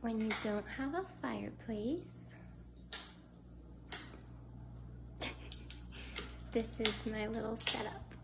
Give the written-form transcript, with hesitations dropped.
when you don't have a fireplace, this is my little setup.